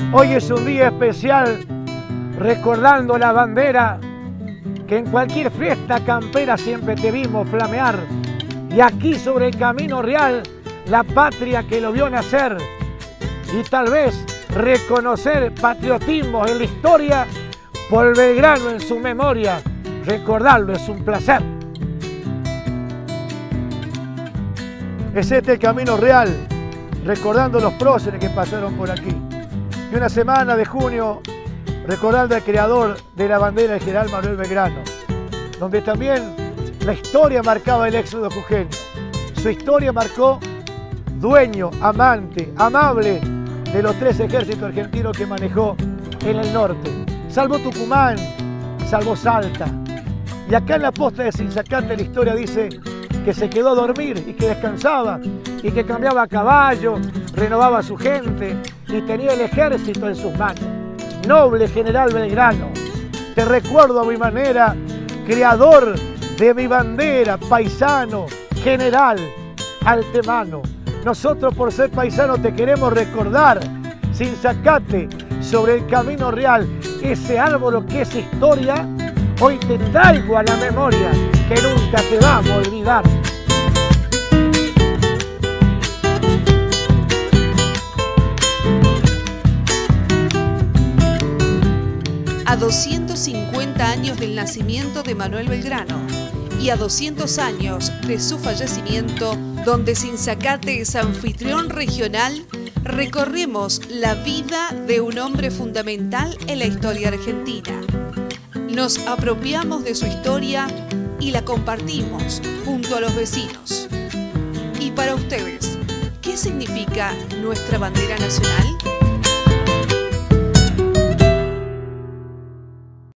Hoy es un día especial recordando la bandera que en cualquier fiesta campera siempre te vimos flamear. Y aquí sobre el Camino Real, la patria que lo vio nacer. Y tal vez reconocer patriotismo en la historia por Belgrano en su memoria. Recordarlo es un placer. Es este el Camino Real, recordando los próceres que pasaron por aquí. Y una semana de junio, recordando al creador de la bandera, el general Manuel Belgrano, donde también la historia marcaba el éxodo jujeño. Su historia marcó dueño, amante, amable de los 3 ejércitos argentinos que manejó en el norte. Salvó Tucumán, salvó Salta. Y acá en la posta de Sinzacate la historia dice que se quedó a dormir y que descansaba y que cambiaba a caballo, renovaba a su gente y tenía el ejército en sus manos. Noble general Belgrano, te recuerdo a mi manera, creador de mi bandera, paisano, general, altemano. Nosotros por ser paisanos te queremos recordar, Sinzacate, sobre el Camino Real, ese árbol que es historia, hoy te traigo a la memoria que nunca te vamos a olvidar. A 250 años del nacimiento de Manuel Belgrano y a 200 años de su fallecimiento, donde Sinzacate es anfitrión regional, recorremos la vida de un hombre fundamental en la historia argentina. Nos apropiamos de su historia y la compartimos junto a los vecinos. Y para ustedes, ¿qué significa nuestra bandera nacional?